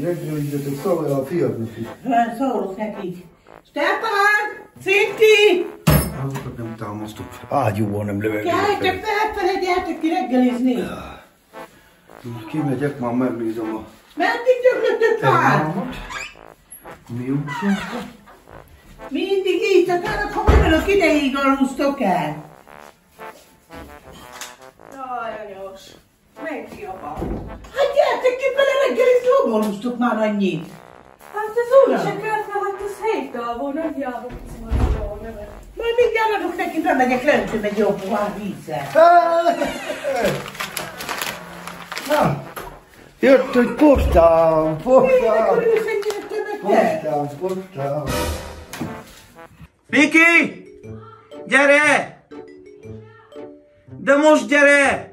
reggelizzetek, szólj a fiatnak is. Szólok nekik. Stefán! Cinti! Azokat nem támasztok fel. Ágyúval nem lövök. Keljetek felfele, gyertek ki reggelizni. Kimegyek, már megnézem a... Meddig döglöttök már? Mi úszunk? Mindig így, csak ha mondjuk ideig aludtok el. Jaj, anyós. Meg jobban. Hát gyertek ki bele reggelizni, hol aludtok már annyit? Hát ez úgy se kellett, hát ez 7 dal volt, nem hiába kicsi majd jól nevet. Majd mindjárt adok neki, bemegyek löntöm egy jó pohár vízzel. Na, jött egy postám, postám. Postám. Miki! Gyere! De most gyere!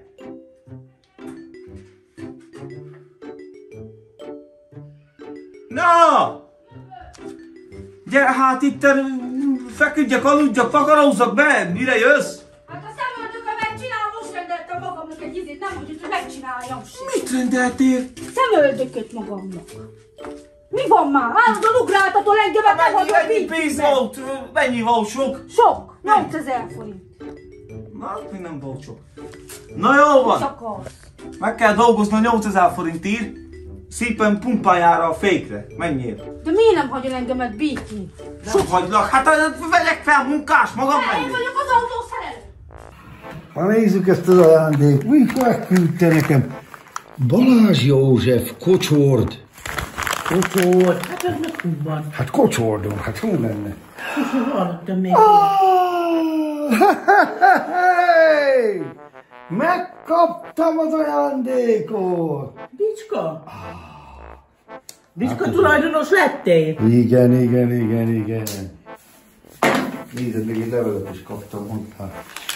Na! Gyere hát itt, feküdjek, aludjak, takarózzak be, mire jössz? Hát a szemöldököm megcsinálom, most rendeltem magamnak egy izét, nem úgy, hogy megcsináljam sem. Mit rendeltél? Szemöldököt magamnak. Mi van már? Állandóan ugráltatol engemet, nem vagyok Mennyi pénz volt? Mennyi volt sok? Sok, 8000 forint. Na, még nem volt sok. Na jó van! Meg kell dolgozni a 8000 forintért, szépen pumpáljára a fékre. Menjél. De miért nem hagyod engemet békén? Sok hagylak, hát vegyek fel munkás, magam Én menjél. vagyok az autószerelő. Ha nézzük ezt az ajándék, mikor megküldte nekem? Balázs József, Kocsord. Kocsord? Hát az meg úgy van. Hát kocsordom, hát hol lenne? Sosem hallottam még. Megkaptam az ajándékot! Bicska? Bicska tulajdonos lettél? Igen. Nézd, még egy levelet is kaptam hozzá.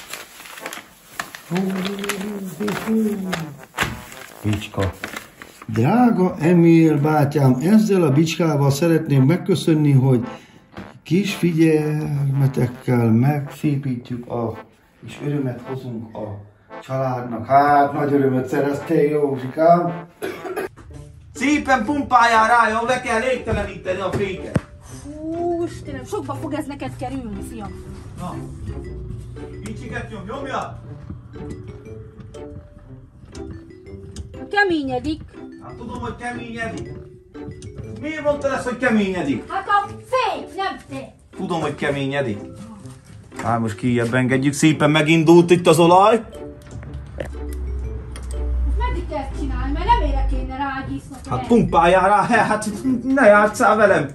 Bicska. Drága Emil bátyám, ezzel a bicskával szeretném megköszönni, hogy kis figyelmetekkel megszépítjük és örömet hozunk a családnak. Hát, nagy örömet szereztél, Józsikám. Szépen pumpáljál rá, jó, le kell légteleníteni a féket. Fú, Istenem, sokba fog ez neked kerülni, fiam. Na, kicsiket nyomja. Keményedik. Hát tudom, hogy keményedik. Miért mondtad ezt, hogy keményedik? Hát a fék, nem te. Tudom, hogy keményedik. Hát most kijebb engedjük, szépen megindult itt az olaj. Meddig kell csinálni, mert nem érek én rágísznak. Hát pumpáljál rá, hát ne játsszál velem.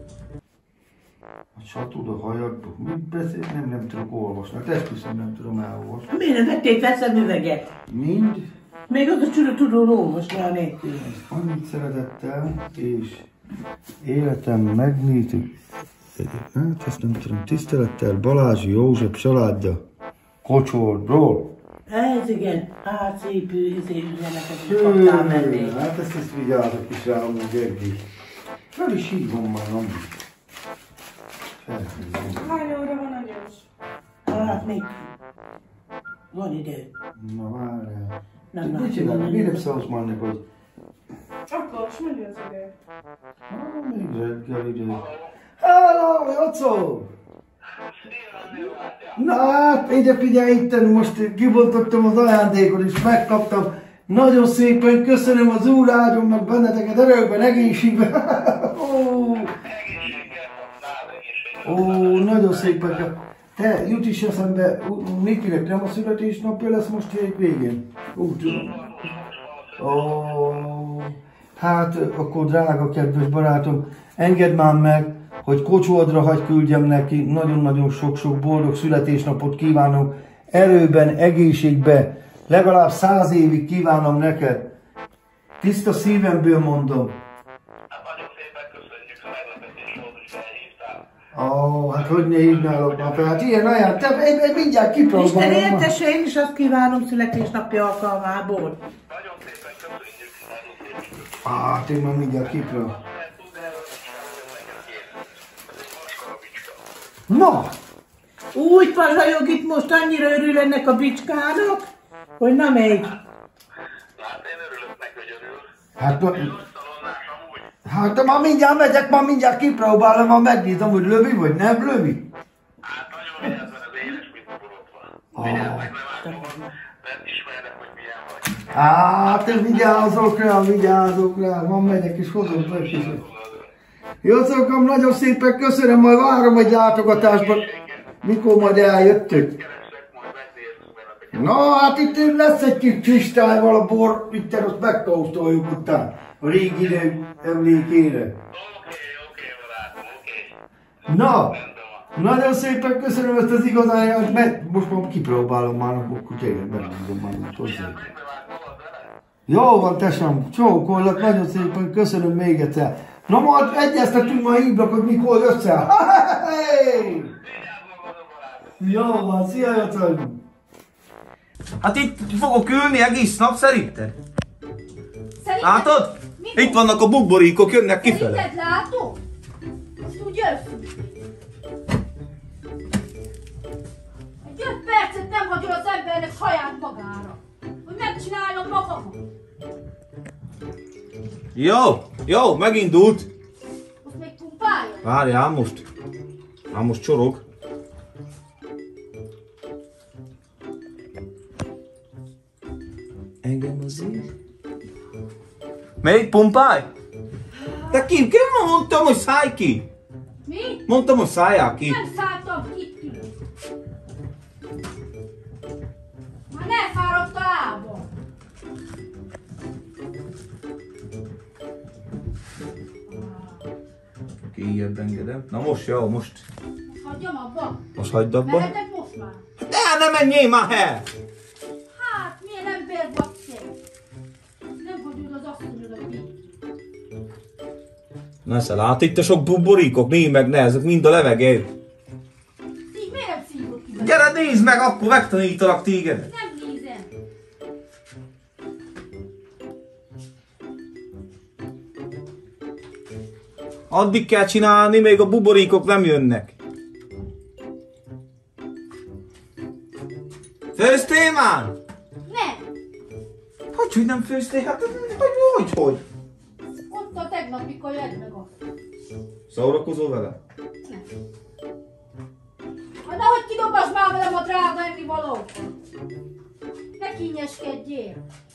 Satud a hajadba. Mit beszél? Nem tudok olvasni. Hát esküszöm, nem tudom elolvasni. Miért nem vették fel szemüveget? Mind. Még az a csúra tudod olvasni a nélkül. Annyit szeretettel és életem megnyítik. Hát ezt nem tudom. Tisztelettel Balázs József családja Kocsordról. Ez igen, hát szép üzeneket is kaptál mellé. Hát ezt vigyázok is rá, amúgy egész. Fel is hívom már, amúgy. Felhívom. Hány óra van, anyós? Hát még van idő. Na várjál. Nem Mit csinálni? Miért nem szólsz már neki, hogy... Akkor, és mondja az idő. Még reggel idő. Hello, Jocó! Na hát, figyelj itten, most kibontottam az ajándékot és megkaptam. Nagyon szépen köszönöm az Úr áldjon meg benneteket erőben, egészségben. Nagyon szépen. Te, jut is eszembe, Mikinek nem a születésnapja lesz most végén? Úgy tudom. Hát, akkor drága kedves barátom, engedd már meg, hogy Kocsordra hagy küldjem neki, nagyon-nagyon sok-sok boldog születésnapot kívánok, erőben, egészségben, legalább 100 évig kívánom neked. Tiszta szívemből mondom. Hát nagyon szépen köszönjük, a meglepetés volt, hogy felhívtál. Hát hogy ne hívnálok már fel? Hát ilyen ajánl, te mindjárt kipróbálom. Isten értesse, én is azt kívánom születésnapja alkalmából. Nagyon szépen köszönjük, nagyon szépen. Hát én már mindjárt kipróbálom. Na! Úgy pazajog itt most, annyira örül ennek a bicskának, hogy na megy. Hát én örülök neki, hogy örül. Hát, Hát már mindjárt megyek, már mindjárt kipróbálom, már megnézem, hogy lövi vagy nem lövi. Hát nagyon vigyázz van az éles, mint a borotva. Vigyázz meg, nem ismernek, hogy milyen vagy. Hát én vigyázok rá, van megyek és hozom be is. Jócokam, nagyon szépen köszönöm, majd várom egy látogatásban. Mikor majd eljöttök? Keresek, majd megnézzük. Na, hát itt lesz egy kis kristályval a bor, itt azt megkóstoljuk után. A régi idő emlékére. Oké, barátom, oké. Na, nagyon szépen köszönöm ezt az igazán, mert most már kipróbálom már, akkor tényleg belándom már úgy hozzá. Jó van, tesem, csókollak, nagyon szépen köszönöm még egyszer. Na majd egyeztetünk, majd hívlak, hogy mikor jössz el. Jó van, szia Jocam! Hát itt fogok ülni egész nap szerinted? Szerinted? Látod? Mikor? Itt vannak a bukboríkok, jönnek kifele. Szerinted látom? Most úgy jössz. Egy 5 percet nem hagyol az embernek saját magára. Hogy megcsináljon magamat. Jó, megindult. Most még pumpálja? Várjál most csorog. Engem az ír. Még pumpálj? De ki mondtam, hogy szállj ki? Mi? Mondtam, hogy szálljál ki. Nem szálltam ki. Már ne fáradt a lábam. Kijebb engedem. Na most jó, most. Hagyjam abba. Most hagyd abba. Mehetek most már? De ne menjél már el! Hát, milyen ember vagy te? Nem hagyod az asszonyodat így. Nesze, lát itt a sok buboríkok, nézd meg, ne, ezek mind a levegő. Így miért nem szívod ki? Gyere, nézd meg, akkor megtanítalak téged. Nem nézem. Addig kell csinálni, még a buboríkok nem jönnek. Főztél már? Nem. Hogy nem főztél? Hát hogy? Ott a tegnapi kajad meg azt. Szórakozol vele? Nem. Hát nehogy kidobasd már velem a drága ennivalókat. Ne kínjeskedjél.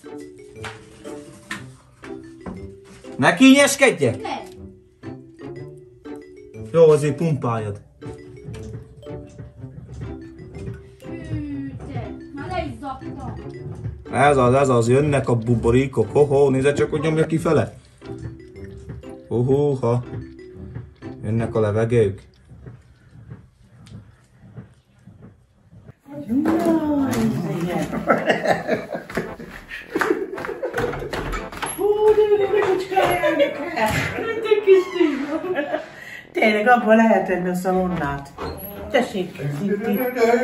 Ne kínjeskedjek? Nem. Jó, azért pumpáljad. Hű, te. Már leizzadtam. Ez az, jönnek a buboríkok. Ho, nézd csak, hogy nyomja kifele. Ha. Jönnek a levegők. Tényleg abban lehet tenni a szalonnát. Tessék készíteni.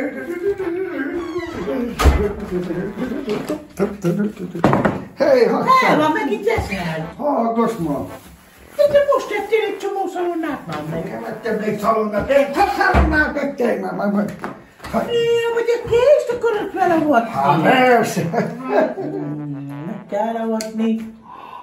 Hé, El hagyjál! van, megint eszel. Hallgass ma! De most tettél egy csomó szalonnát már meg. Nekem ettem még szalonnát, én szalonnát ettem már meg. Hogy a kést akarod vele volt. Hát persze! Meg kell avatni.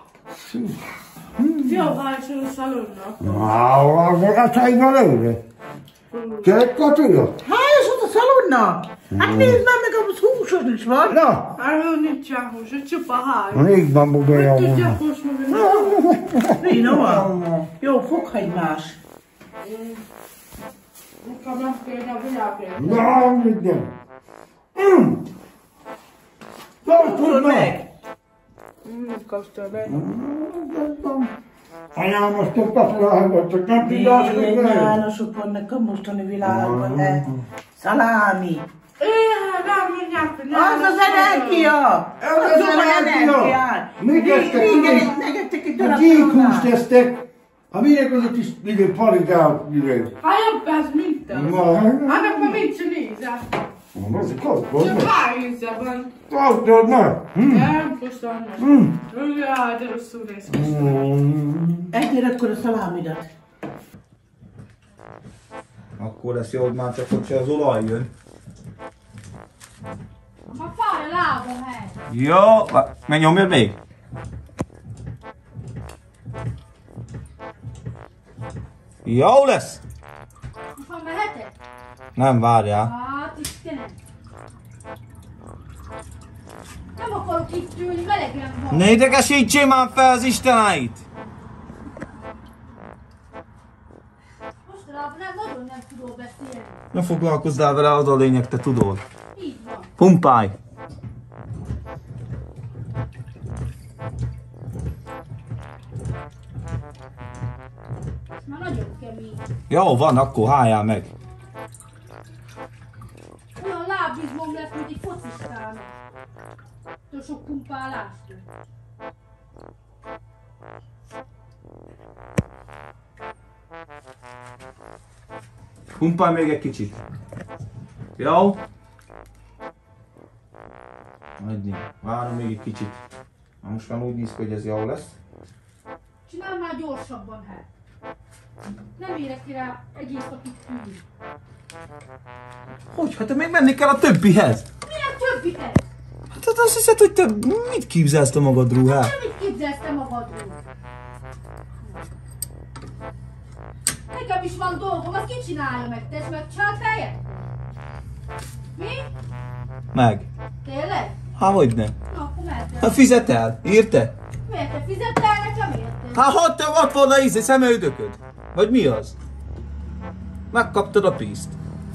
Jó, váltson a szalonna. Hát hányban előre? Két katúja? Hányos ott a szalonna? Hát nézd már meg, az húsod is van. Na, Arról nincs hús, ez csupa háj. még van bubolja. Tudja, most meg Finom. Jó, fokhagymás. nekem nem kéne a világért. Na, minden. Tudod meg. Kóstolj meg. Anyám, most tudtak ráhagott, csak nem tudás, hogy Tényleg lehet. nyálasok vannak a mostani világban, de szalámi. Nem mondják, hogy Az az energia! Ez az energia! Mit esztek, tudod? Megettek egy A darab gyíkhúst szalonnát. esztek, a minek között is igen parigál, igen. Hát jobb ez, mint az. Annak ma mit sem nézel. Az a kóstol, Csak ne? háj íze van. Kóstol, ne? Nem, kóstolj meg. Jaj, de rosszul néz ki. Egyél akkor a szalámidat. Akkor lesz jó, hogy már csak hogy az olaj jön. Már fáj a lábam, hely. Jó, megnyomjad még? Jó lesz! Most már mehetek? Nem, várjál. Hát, Istenem. Nem akarok itt ülni, melegen van. Ne idegesítsél már fel az isteneit! Mostanában nagyon nem tudod beszélni. Ne foglalkozzál vele, az a lényeg, te tudod. Így van. Pumpálj! Ez már nagyon kemény. Jó, van, akkor háljál meg. Olyan lábizmom lesz, mint egy focistának. Től sok pumpálástól. Pumpálj még egy kicsit. Jó? Annyi. Várom még egy kicsit. Na most már úgy néz ki, hogy ez jó lesz. Csinálj már gyorsabban, hát. Nem érek ki rá egész napig ülni. Hogy? Hát te még menni kell a többihez. Minek többihez? Hát azt hiszed, hogy te mit képzelsz te magadról, hát? Nem mit képzelsz te magadról? Nekem is van dolgom, azt ki csinálja meg? Te is megcsináld helyet? Mi? Meg. Tényleg? Há, hogyne? Na, akkor mehet el. Hát fizetel, érte? Miért te fizettél nekem érte? Hát hogy te ott volna szemöldököd? Vagy mi az? Megkaptad a pénzt.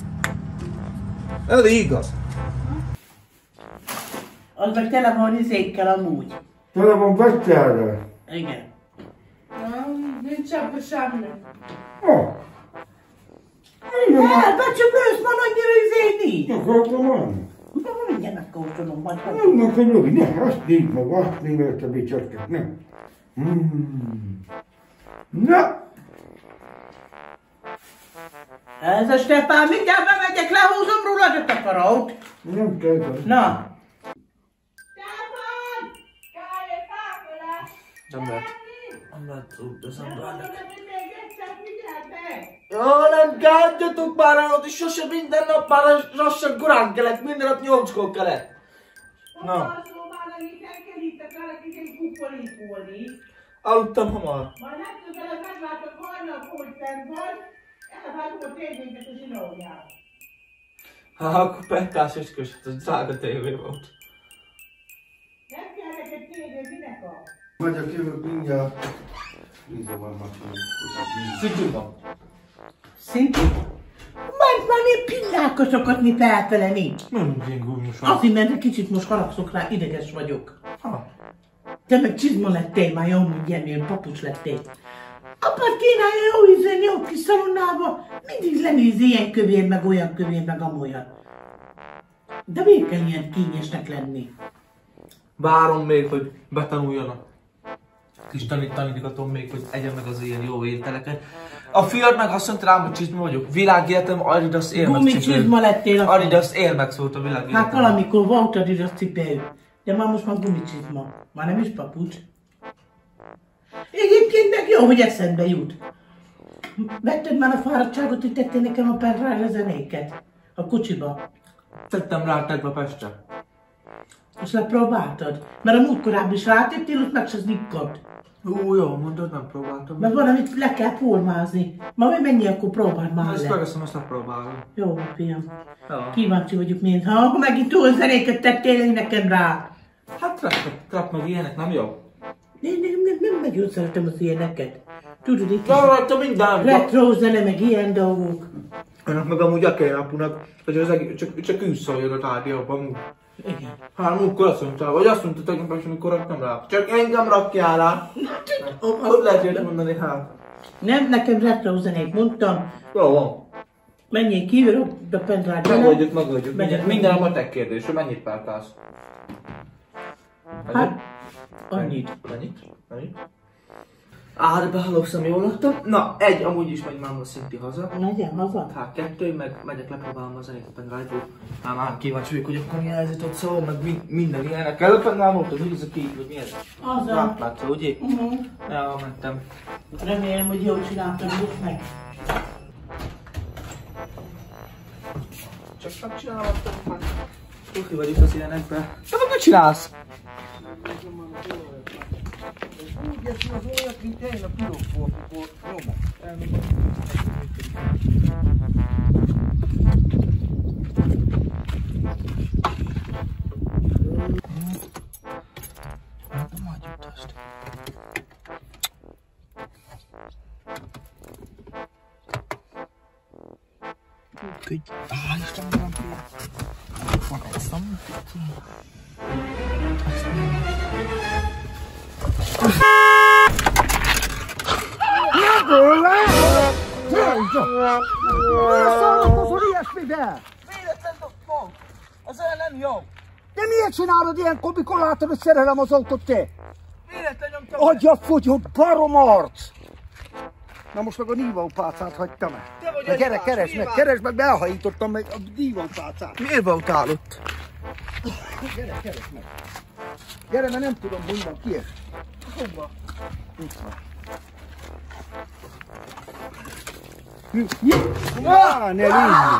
Ez igaz. Az meg tele van izékkel amúgy. Tele van betyárral. Igen. Nincs ebben semmi. Csak ősz van annyira izé nincs. Akartam mondani. Mindjárt megkóstolom, majd Nem, hogy Robi, ne, azt nézd meg, azt nézd a bicsakát, nem. Na! Ez a Stefán, mindjárt bemegyek, lehúzom rólad a takarót. Nem kell. Na. Nem lehet úgy, ez nem lehet. Jó, Nem kártyatok már el ott, és sose minden nap már lassan korán kelek, minden nap 8-kor kelek. Na. Aludtam hamar. Majd legközelebb meglátok hajnal, hogy fent vagy, elvágom a tévéket a zsinóriát. Hát akkor pekkás esküs, ez drága tévé volt. Nem kell neked tévé, minek a? Vagyok, jövök mindjárt. Vízom van macsolni. Szintén van. Szintén? Majd van én pillákosokat mi felfele nincs. Nem ilyen gúnyos van. Azért, mert egy kicsit most haragszok rá, ideges vagyok. Ha. Te meg csizma lettél, már jó, mint ilyen papucs lettél. Apád kínálja jó ízen, jó kis szalonába, mindig lenéz ilyen kövér, meg olyan kövér, meg amolyan. De miért kell ilyen kényesnek lenni? Várom még, hogy betanuljanak. Kis tanítatom még, hogy egyen meg az ilyen jó ételeket. A fiad meg azt mondta rám, hogy csizma vagyok. Világéletem Adidas Air Max Gumi csizma lettél a Adidas Air Max volt a világéletem. Hát valamikor volt Adidas cipő, de már most már gumicsizma. Már nem is papucs. Egyébként meg jó, hogy eszembe jut. Vetted már a fáradtságot, hogy tettél nekem a pendrive zenéket? A kocsiba. Tettem rá tegnap este. Azt lepróbáltad? Mert a múltkorábban is rátettél, ott meg se znikkadt. Jó, mondod, nem próbáltam. Mert valamit le kell formázni. Ma mi mennyi, akkor próbáld már Ezt le. megeszem, azt megpróbálom. Jó, fiam. Ja. Kíváncsi vagyok mind. Ha megint túl zenéket tettél nekem rá. Hát trap meg ilyenek, nem jó? Nem nagyon szeretem az ilyeneket. Tudod, itt Van rajta minden. retro zene, meg ilyen dolgok. Önök meg amúgy a kénapunak, hogy az egész, csak ő szóljon a rádióban. Igen. Hát múltkor azt mondta, vagy azt mondta tegnap is, amikor raktam rá. Csak engem rakjál rá. Hogy lehet ilyet mondani, hát? Nem, nekem retro zenét mondtam. Jó van. Menjél kívül, a pendrive-ra. Megoldjuk. Megyek. Minden a matek kérdés, hogy mennyit pártálsz? Hát, annyit. Mennyit? De behalóztam, jól laktam. Na, egy, amúgy is megy már a Szinti haza. Megyen haza? Hát kettő, meg megyek lepróbálom a zenét a pendrive-ról. Már kíváncsi vagyok, hogy akkor milyen helyzet ott szól, meg minden ilyenek. Előbb nem volt, úgy ez a kép, vagy milyen? Az a... Látlátszó, ugye? Ja, mentem. Remélem, hogy jól csináltad most meg. Csak megcsinálhattam, hát. Tuki vagy itt az ilyenekben. Te meg mit csinálsz? Úgy esni az olyat, mint én a pirokból, amikor nyomok. Istenem, magasztam. Szólok ilyesmivel? Véletlen dobtam! Az olyan nem jó! De miért csinálod ilyenkor, mikor látod, hogy szerelem az autót te? Véletlen nyomtam! Adja fogyott barom arc! Na most meg a nívópálcát hagytam el. De gyere, keresd meg, elhajítottam meg a nívópálcát. Miért voltál ott? Gyere, keresd meg. Gyere, mert nem tudom, hogy van, kiesd. Hova? Itt van. Ne lényeg!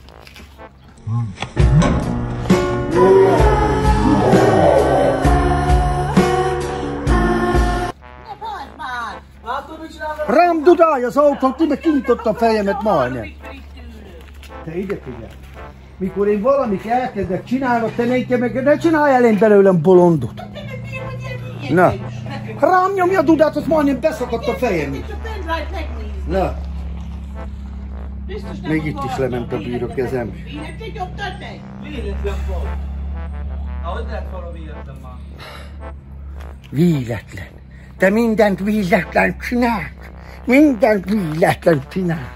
Látod, mit csinálod? Rám dudálj az autót, meg kinyitotta a fejemet majdnem. Te ide figyelj. Mikor én valamit elkezdek csinálni, te ne csinálj el én belőlem bolondot. Na. Rám nyomja a dudát, az majdnem beszakadt a fejem is. Na. Még itt is lement a bíró kezem. Véletlen nyomtad meg? Véletlen volt. Ahogy lehet valami véletlen már? Véletlen. Te mindent véletlen csinálsz. Mindent véletlen csinálsz.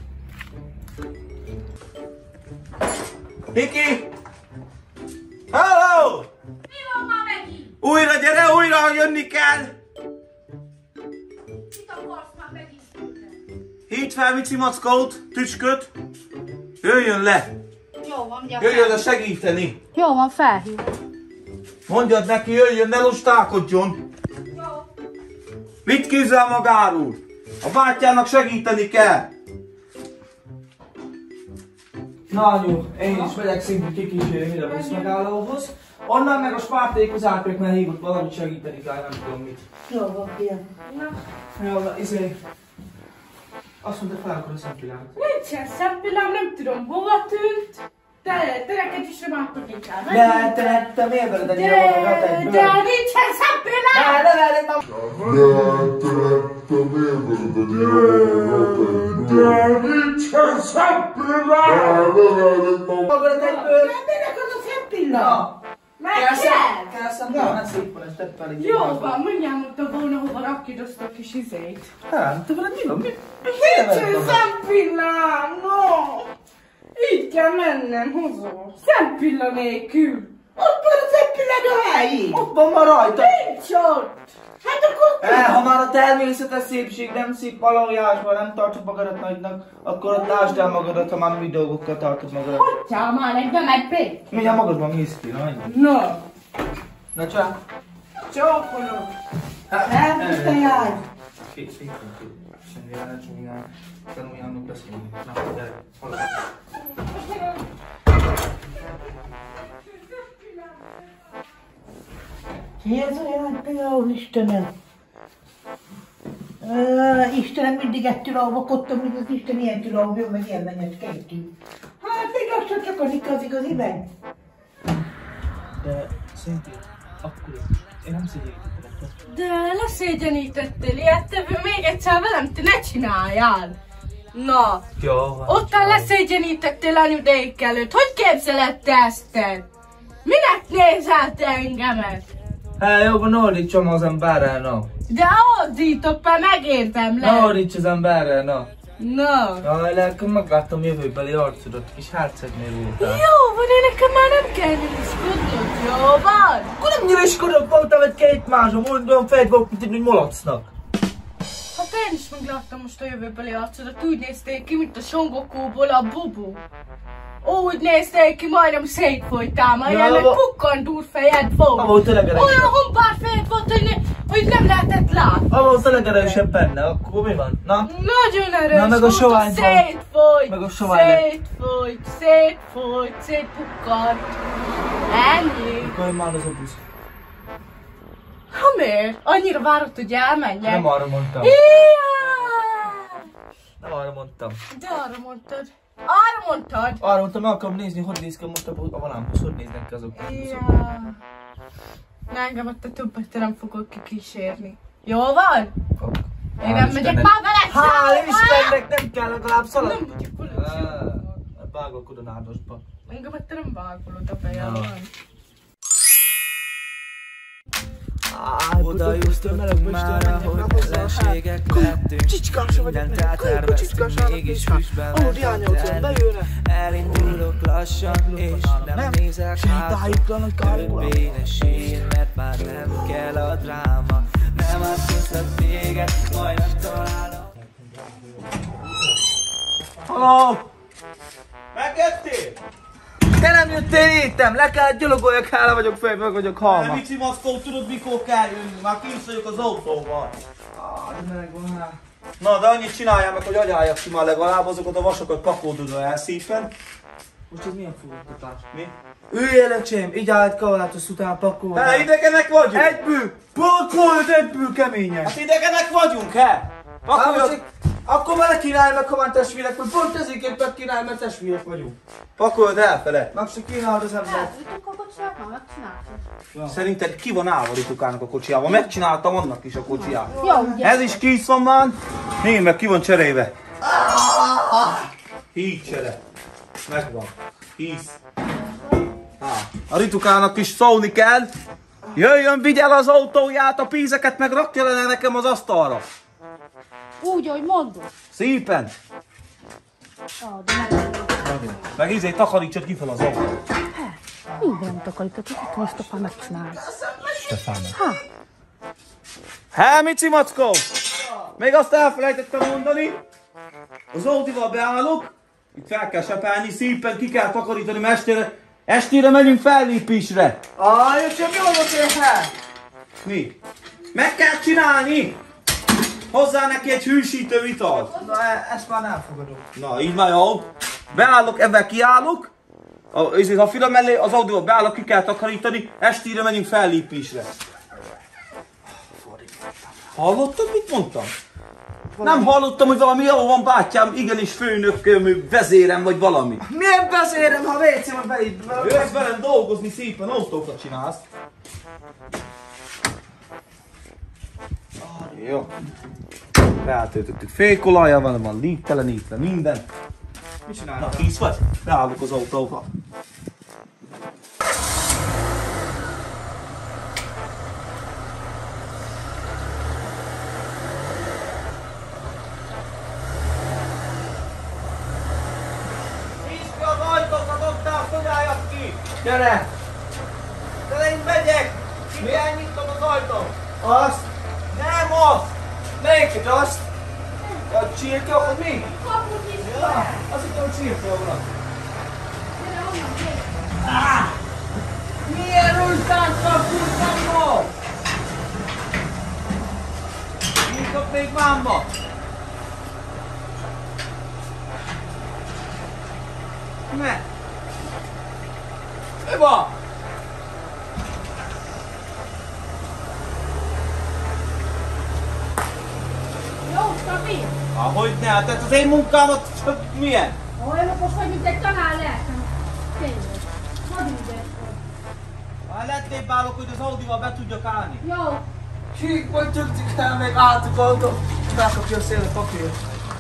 Miki! Hello! Mi van már megint? Újra gyere, újra jönni kell! Mit akarsz már megint tőle? Hívd fel Mici Mackót, Tücsköt. Jöjjön le! Jó van, ugye Jöjjön le segíteni! Jó van, felhív. Mondjad neki, jöjjön, ne lustálkodjon! Jó. Mit képzel magáról? A bátyjának segíteni kell! Na anyu, én is megyek szintén kikísérni ide a buszmegállóhoz. Onnan meg a spártékhoz átjök, mert hívott valamit segíteni kell, nem tudom mit. Jó van, fiam. Jó, azt mondta, fel akkor a szempillámot. Nincsen szempillám, nem tudom hova tűnt. Te neked is sem áttok inkább. Te miért veled egy ilyen magadat egyből? De nincsen szempillám! Ne verjed már! Magadat egyből! Minek az a szempilla? Meg kell! Kell szempillám, ne szépen, ezt tedd fel egy Jó van, mindjárt mondta volna, hova rakjad azt a kis izét. Hát, te veled mi van? Nincsen szempillám, no! Így kell mennem, hozol. Szempilla nélkül. Ott van a szempillad a helyén. Ott van ma rajta! Nincs ott! Hát akkor... Ha már a természetes szépség nem szép valójásban, nem tartod magadat nagynak, akkor ott lásd el magadat, ha már mi dolgokkal tartod magadat. Hagyjál már egy bemegy bék. Mindjárt magadban mész ki, na annyi. No. Na csak. Csókolom. Elpuszta jár. Semmilyen ne csinálj. Tanuljának beszélni. Na, gyere, haladj. Ki ez olyan például, Istenem? Istenem, mindig ettől alvakodtam, mint az Isten ilyen türelm jön, meg ilyen menyes kentű. Hát még azt csak az igaziben. De szintén, akkor én nem szégyenítettelek. De leszégyenítettél, ilyettevő még egyszer velem, te ne csináljál! Na, Jó, van. ottan leszégyenítettél anyudék előtt, hogy képzeled te ezt el? Minek nézel te engemet? Hát jó, ne ordítsam az emberrel, no. De ordítok, már megértem Ne le! ordíts az emberrel, no. Na. Jaj, lelkem, megláttam jövőbeli arcodat, kis hercegnél voltál. Jó van, én nekem már nem kell nyugodnod, jó van? Akkor nem nyilaskodok, voltam egy két másra, olyan fejt volt, mint egy molacnak. Hát én is megláttam most a jövőbeli arcodat, úgy néztél ki, mint a Son Gokúból a Bubu. Úgy néztél ki, majdnem szétfolytál, majd Ja, ennek va- pukkant úrfejed volt. Ahol tényleg erősebb. Olyan humpár fejed volt, hogy nem lehetett látni. Ahol tényleg erősebb benne, akkor mi van? Na? Nagyon erős Na, meg a volt, sovány van. szétfolyt, Meg a sovány lett. szétpukkant. Ennyi. Akkor már az a busz. Ha miért? Annyira várod, hogy elmenjek? Nem arra mondtam. Jaj! Nem arra mondtam. De arra mondtad. Arra mondtad? Arra mondtam, meg akarom nézni, hogy néz ki most a valámbusz, hogy néznek ki azok. Ja. Na engem ott a többet nem fogok kikísérni. Jó van? Én nem megyek már veled! Hál' Istennek, nem kell legalább szaladni. Nem megyek veled! Vágok oda nádosba. Engem te nem vágol oda fejem van. Oda jutottunk már, ahogy ellenségek lettünk. Mindent elterveztünk, mégis füstben mentünk. Elindulok lassan, és nem nézek hátra. Többé ne sírj, mert már nem kell a dráma. Nem átkozlak téged, majd megtalálom. Haló! Meggettél? Te nem jöttél értem, le kellett gyalogoljak, hála vagyok fel, meg vagyok halma. Mici Maszkó, tudod mikor kell jönni? Már kint vagyok az autóval. De megvan már. Na, de annyit csináljál meg, hogy agyáljak ki már legalább, azokat a vasokat pakold oda elszípen. Most ez milyen foglalkozás? Mi? Üljél, öcsém, így állt kavalát, azt utána pakolod. He, idegenek vagyunk! Egyből! Pakolod egyből keményen! Hát idegenek vagyunk, he? Pakoljad! Akkor már ne kínálj meg, ha már testvérek, vagy pont ezért kínálj, mert testvérek vagyunk. Pakoljad elfele! Meg se kínálod az ember. Elvittük a kocsiját, már megcsináltuk. Szerinted ki van állva Ritukának a kocsijával? Megcsináltam annak is a kocsiját. Jó, ugye? Ez is kész van már. Nézd meg, ki van cserélve. Így csere. Megvan. Hisz. A Ritukának is szólni kell. Jöjjön, vigye el az autóját, a pénzeket meg rakja le nekem az asztalra. Úgy, ahogy mondod. Szépen. De nem. Meg takarítsad ki fel az autót. Minden takarított, itt most Stefán megcsinálja. Hé, Mici Mackó! Még azt elfelejtettem mondani. Az Audival beállok. Itt fel kell sepelni, szépen ki kell takarítani, mert estére megyünk fellépésre. Jöcsém, jól volt el! Mi? Meg kell csinálni! Hozzá neki egy hűsítő italt. Na, ezt már nem fogadom. Na, így már jó. Beállok, ebben kiállok. A fira mellé az Audival beállok, ki kell takarítani, estére megyünk fellépésre. Hallottad, mit mondtam? Nem hallottam, hogy valami jó van, bátyám, igenis főnököm, vezérem vagy valami. Milyen beszélem, ha vécém a beid? Jössz velem dolgozni, szépen autókat csinálsz. Jó. Beáltöltöttük fékolajjal, van lítele, minden. Mit csinálod? Na, kész vagy? Beállok az autóba. Gyere! De én megyek! Ki kell nyitom az ajtót! Azt! Nem azt! Melyiket azt? A csirke, akkor mi? Kaput is! Ja, azt hittem, hogy csirke van. Gyere, onnan, gyere! Milyen rújtánkkal furtam ma? Nyitok még máma! Ne! Mi van? Jó, stabil! Ahogy ne, hát az én munkámat csak milyen? Olyan okos vagy, mint egy tanár lehetem. Tényleg. Hogy ügyes vagy. Hát lettébb állok, hogy az Audival be tudjak állni. Jó. Csík vagy tüktik el, még álltuk autó. Felkapja a szél a papírt.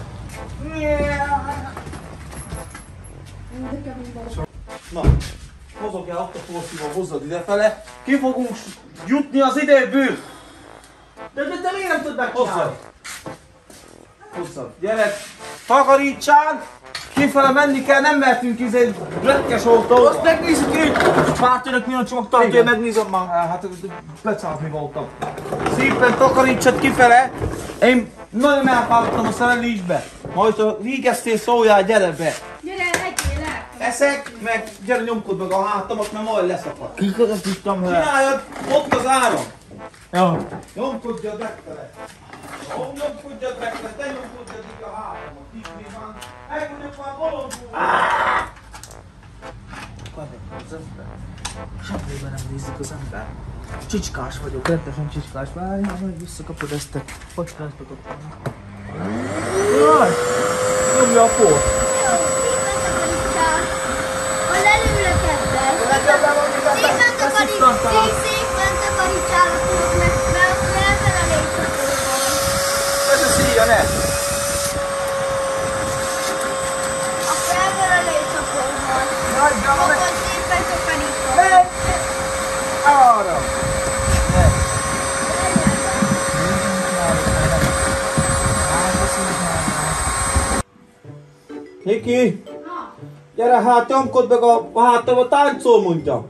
Na, hozok el ott a porszíval, hozzad idefele. Ki fogunk jutni az időből. De miért nem tudod megcsinálni? Hozzad, gyere, takarítsál. Kifele menni kell, nem mehetünk rekkes autóba. Azt megnézzük így! Pártőnek milyen csomagtartója, megnézem már. Hát becálni voltam. Szépen takarítsad kifele. Én nagyon elfáradtam a szerelésbe. Majd ha végeztél, szóljál, gyere be. Gyere, egyél el. Eszek, meg gyere nyomkod meg a hátamat, mert majd leszakad. Kiket tudtam, hogy... Csináljad, ott az áram. Jó. Nyomkodjad megfele. Nyomkodjad megfele, te nyomkodjad így a hátamat. Itt még van. Meg vagyok már bolondul. Az ember. Semmilyen nem nézzük az ember. Csicskás vagyok, rendesen csicskás. Várjál, majd visszakapod ezt a pacskásztot ott. Jaj! Nyomja a port! A lelőlekedben! Szépen takarítsálok meg, mert elfelelés a porban. Ez a szíja, ne! Akkor elfelelés a porban. Jaj, gyala, ne! Akkor szépen takarítom. Ne! Arra! Ne! Niki! Gyere hát, nyomkod meg a hátam a táncol, mondja!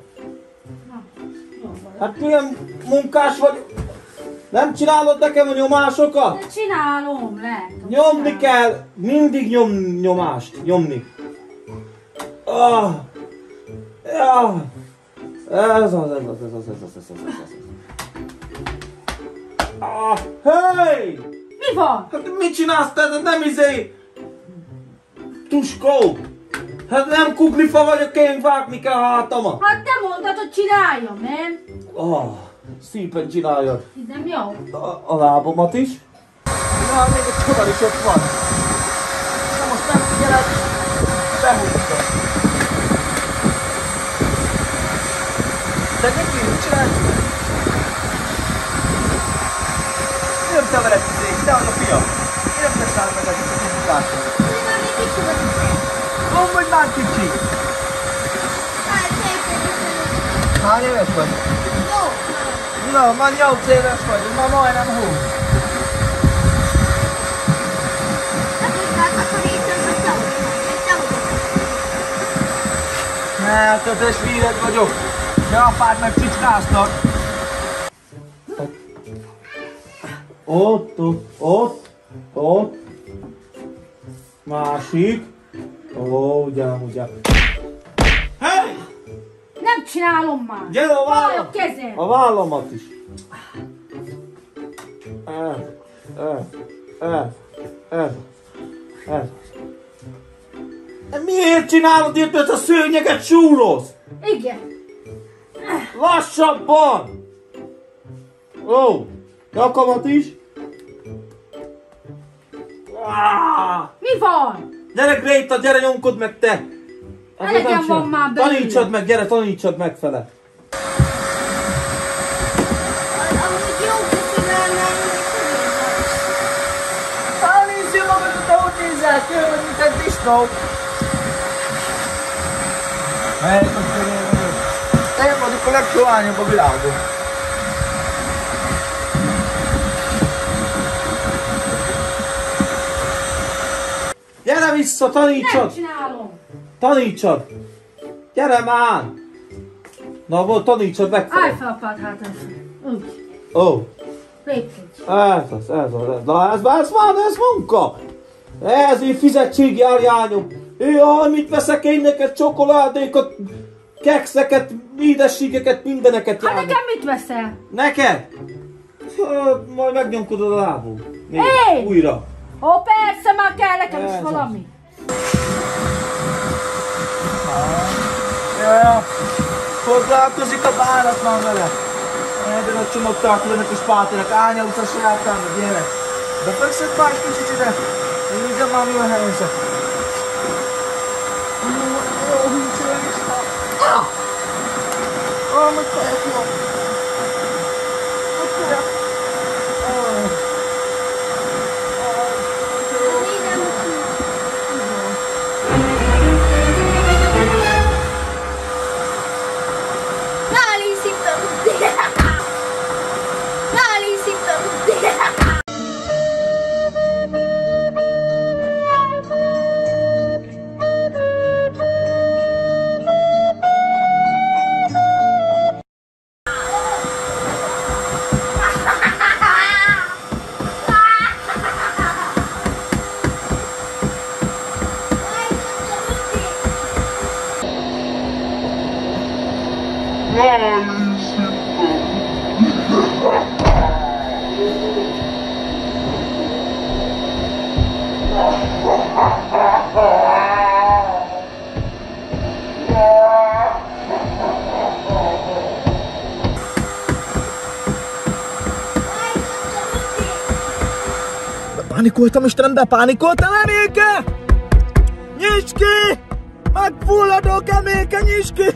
Hát milyen munkás vagy? Nem nekem a nyomásokat? De csinálom, lehet. Nyomni kell! Mindig nyomást. Nyomni. Ah. Ja. Ez az. Ah. Hey! Mi van? Hát mit csinálsz te? Nem tuskó! Hát nem kuglifa vagyok, én vágni kell a hátamat. Hát te mondtad, hogy csináljam, nem? Ah, szépen csináljad. Ez nem jó. A lábamat is. Na, még egy csodal is ott van. Na most nem figyeled, behúzta. De Niki, mit csinálsz? Nem te veled tizék, te vagy a fia. Én nem teszem meg ezeket a kicsikásra. Már még kicsi vagyok. Mondd, hogy már kicsi. Hány éves vagy? Na, már 8 éves vagy, már majdnem 20. Ne, te testvéred vagyok. De apád meg csicskáztak. Ott. Másik. Ó, ugyan. Hey! Nem csinálom már. Gyere a vállam! Vállalj a kezem. A vállamat is. Ez. De miért csinálod itt ezt a szőnyeget súrolsz? Igen. Lassabban! Ó, nyakamat is. Mi van? Gyere Gréta, gyere nyomkod meg te! Elegem van már belőle. Tanítsad meg, gyere, tanítsad meg fele! Amúgy jó kicsinálnál, Nézzél magadat, ahogy nézel, tőle, mint egy disznó. Én vagyok a legsohányabb a világon. Gyere vissza, tanítsad! Nem csinálom. Tanítsad! Gyere már! Na, volt, tanítsad meg Állj fele! fel a pad hátra. Úgy. Ó, Lépkedj. ez az. Na, ez munka! Ezért fizetségjárjányom! Jaj, mit veszek én neked? Csokoládékat, kekszeket, édességeket, mindeneket Hát járnak. nekem mit veszel? Neked? Majd megnyomkodod a lábom. Még Hey! újra. Ó, persze, már kell nekem is Ez valami. Ja. Foglalkozik a bálat már vele. Egyre a csomagtartónak és pátének, Ánya utca sajátának, gyere. Befekszed már egy kicsit ide. Nézzem már mi a helyzet. Jó, hűcsön is. Most lehet jó. Bepánikoltam, Istenem, bepánikoltam, Emilke! Nyisd ki! Megfulladok, Emilke, nyisd ki!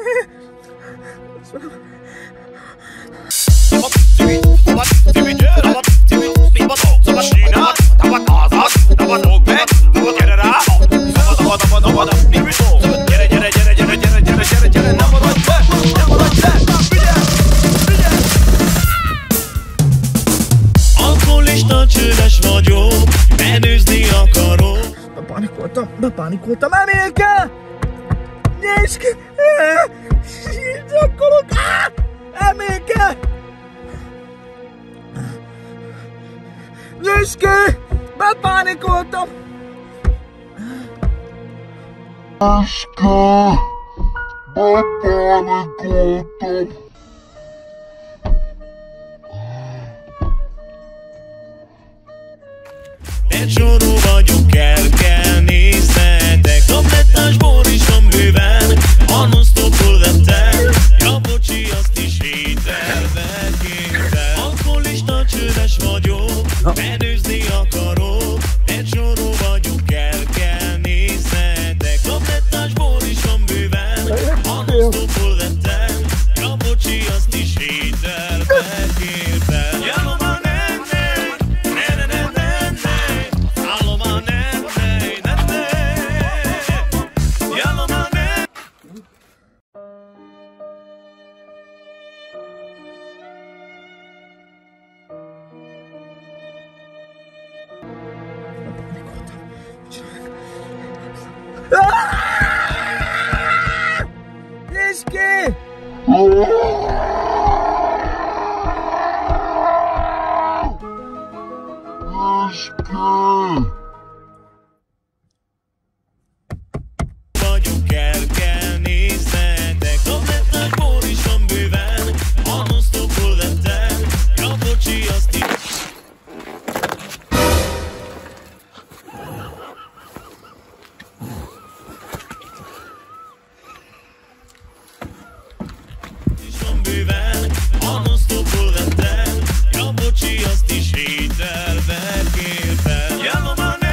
Alkoholista csődes vagyok, menőzni akarok. Bepánikoltam, Emilke! Nyisd ki! Zsakkolok! Emilke! Nyisd ki! Bepánikoltam! Egy sorú vagyok, el kell néznetek. Tablettás bor is van bőven, a non-stopról vettem. Ja, bocsi, azt is ételbe kértem. Alkoholista csődes vagyok, menőzni akarok. Egy sorú vagyok, el kell néznetek. Tablettás bor is van bőven, a non-stopról vettem. Ja, bocsi, azt is ételbe kértem. Nyisd ki! Vagyok, el kell néznetek. Tablettás bor is van bőven, a non-stopról vettem. Ja, bocsi, azt is. Van bőven, a non-stopról vettem. Ja, bocsi, azt is ételbe kértem. Jálom a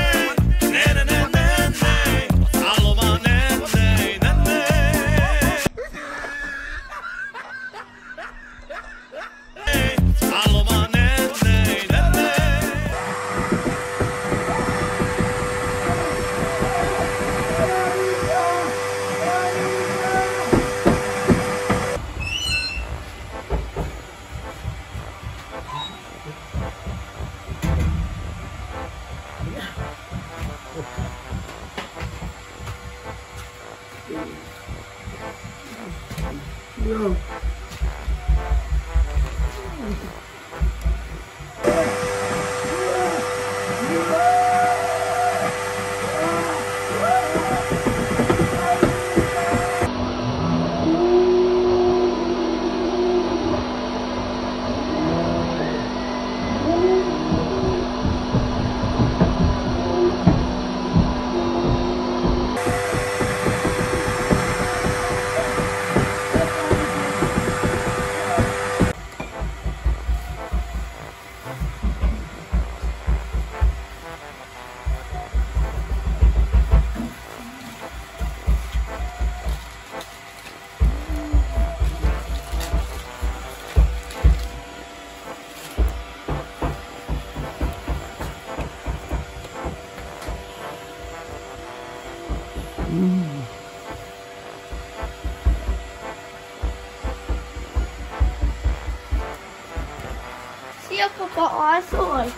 Szia, papa, alszol?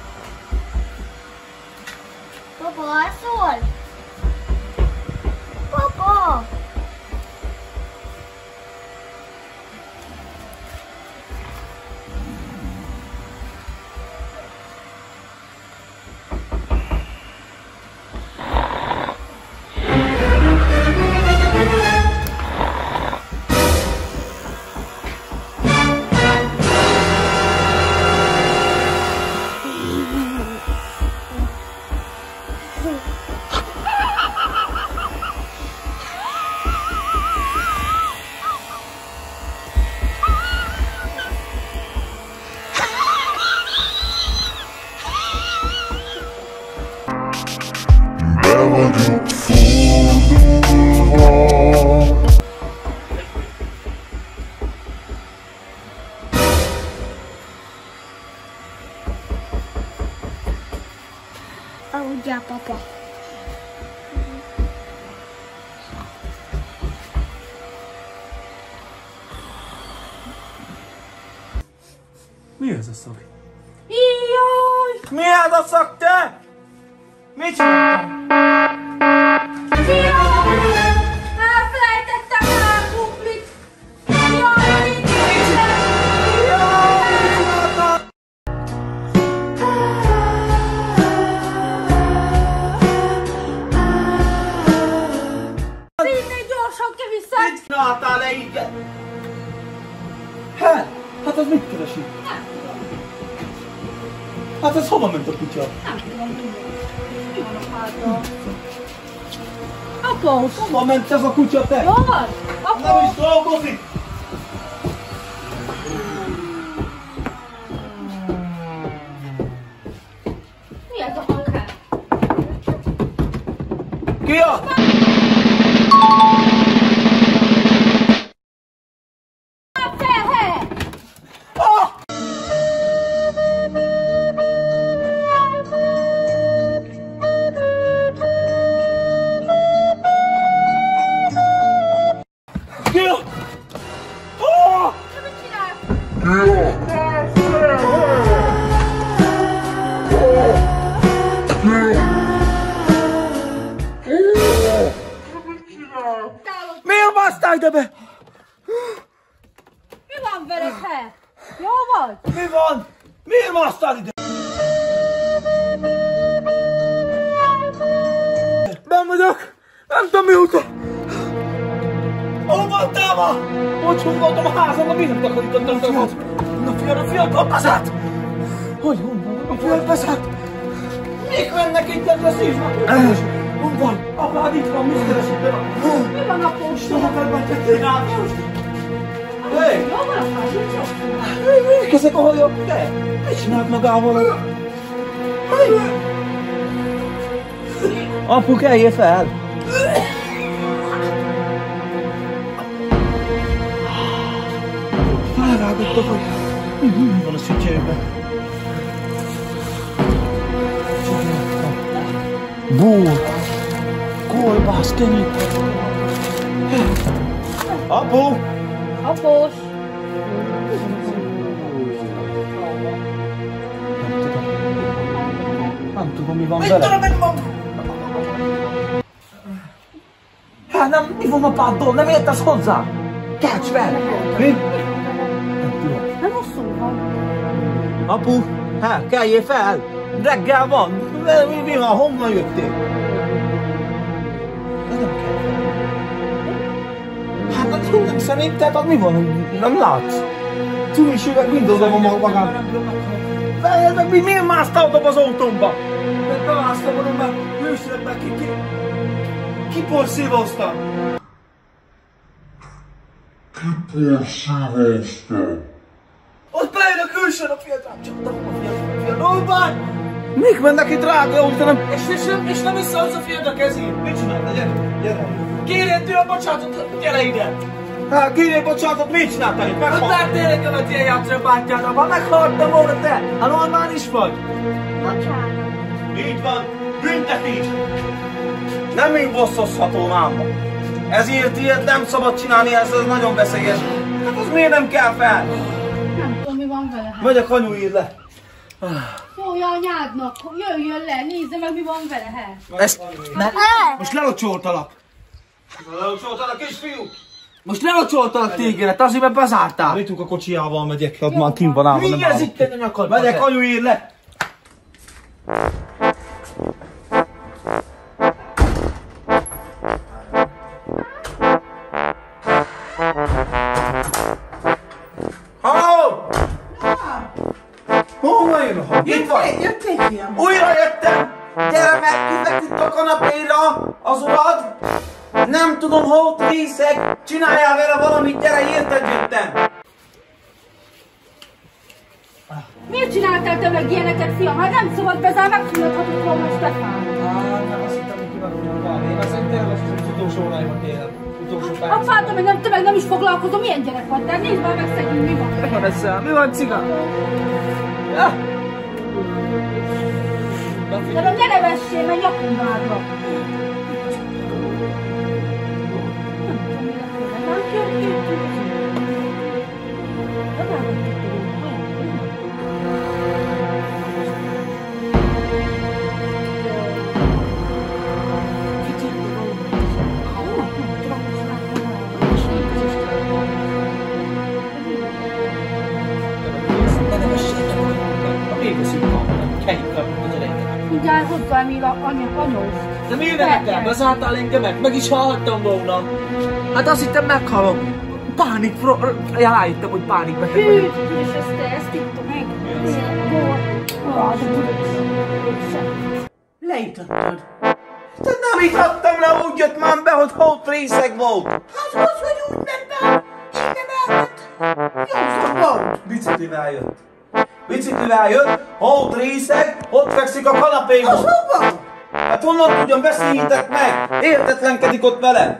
Papa, alszol? Papa! be vagyunk fordulva. Aludjál, papa. Mi ez a szag? Jaj! Mi ez a szag, te? Mit csináltam? Jaj! Elfelejtettem el a kumplit! Jaj, mit csináltam? Vinni gyorsan ki vissza! Mit csináltál le így? Hát az mit keresi? Nem tudom. Hát ez hova ment a kutya? Nem tudom, mi van a hátra? Após! Hova ment ez a kutya, te? Jó van? Nem is dolgozik! Mi ez a hangher? Ki az? Miért basztál ide be? Mi van veled, he? Jó vagy? Mi van? Miért basztál ide? Nem vagyok! Nem tudom mióta! Hol voltál ma? Hogy voltam a házamban, miért takarítottam magam? A fiad bezárd! Hogy van? A fiad bezárd! Mik mennek itt ebben a szívnak? Hol van? Apád itt van, mit keresik be? Mi van, após? Istenem, megmentettél rá! Hé! Jó van, apád, mit jó? Mik ezek a hajak? Te? Mit csinált magával? Apu, keljél fel! Rárágott a haját. Mi van a szütyejében? Búr! Kolbász, kenyér! Apu! Após! Nem tudom, mi van vele. Mit tudom, mi van? Hát nem, mi van apáddal? Nem értesz hozzá? Kelts fel! Mi? Nem tudom. Nem rosszul van. Apu, hát keljél fel! Reggel van! Mi van? Honnan jöttél? Nem kell. Hát nem szerinted, az mi van? Nem látsz? Cumis üveg mindazon van magát. Feljed meg, miért másztál oda az autómba? Mert bemásztam volna, mert hősületben kiporszívoztam. Kiporszívoztam. Ott bejön a külsőn a fiatal, csaptam a fiatal. Róbán! Mik mennek itt rád, Istenem? És nem visszahozz a fiad a kezét. Mit csináltál? Gyere. Kérjél tőle bocsánatot, gyere ide. Hát kérjél bocsánatot, mit csináltál itt? Meghalt. Hát tényleg nem egy ilyen játszra bátyádra, már meghaltam volna te. Hát normális vagy? Bocsánat. Így van, büntetés. Nem még bosszozható máma. Ezért ilyet nem szabad csinálni, ez nagyon veszélyes. Hát az miért nem kell fel? Nem tudom, mi van vele. Vagy a kanyu ír le. Szólja anyádnak, jöjjön le, nézze meg, mi van vele, he. Ezt... Most lelocsoltalak. Lelocsoltalak, kisfiú. Most lelocsoltalak tégedet, azért mert bezártál. Rituk a kocsijával megyek, ott már kim van állva. Mi ez itt a nyakadban? Megyek, anyu ír le. Halló! Hol jön a hang? Itt vagy? Jöttél, fiam? Újra jöttem! Gyere meg, kifeküdt a kanapéra az urad! Nem tudom, hol vízek! Csináljál vele valamit, gyere, érted jöttem! Miért csináltál te meg ilyeneket, fiam? Hát nem szabad bezár, megszülethatott volna, Stefán. Nem azt hittem, hogy Apátom, hogy nem, te meg nem is foglalkozom, milyen gyerek vagy, de nézd már meg szegény, mi van? Mi van ezzel? Mi van, ciga? Ja. De nem ne nevessél, mert nyakon vágva. Mindjárt hozzám ír anyós. De miért nem te? Bezártál engemet? Meg is hallhattam volna. Hát azt hittem meghalok. Pánik, rájöttem, hogy pánikba te vagyok. És ezt itt meg. Leítottad. Te nem itattam le, úgy jött már be, hogy hót részeg volt. Hát az, hogy úgy ment be, innen elment. Józan volt. Biciklivel jött. Biciklivel jött, hót részeg, ott fekszik a kanapémon. Az hova? Hát honnan tudjam, beszéljétek meg! Értetlenkedik ott velem!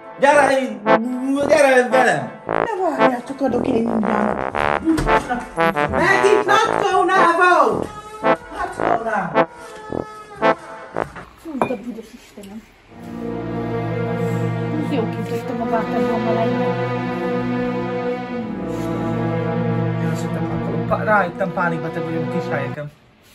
Gyere velem! Ne várjátok, adok én mindjárt. Megint Nagykónál volt! Nagykónál! Fú, de büdös Istenem. Ez jó képzette magát ebben a lejben. Rájöttem pánikba te vagyok kis helyeken.